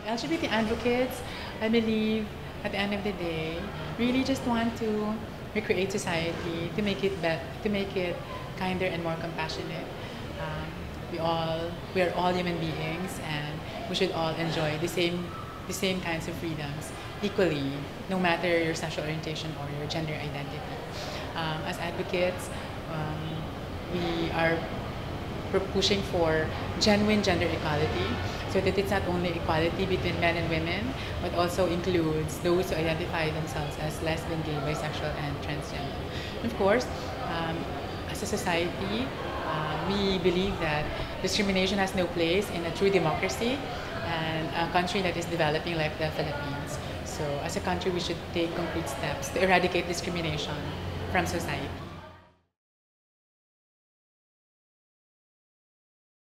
LGBT advocates, I believe, at the end of the day, really just want to recreate society to make it to make it kinder and more compassionate. Um, we are all human beings, and we should all enjoy the same kinds of freedoms equally, no matter your sexual orientation or your gender identity. As advocates, we are pushing for genuine gender equality, so that it's not only equality between men and women, but also includes those who identify themselves as lesbian, gay, bisexual, and transgender. And of course, as a society, we believe that discrimination has no place in a true democracy and a country that is developing like the Philippines. So as a country, we should take concrete steps to eradicate discrimination from society.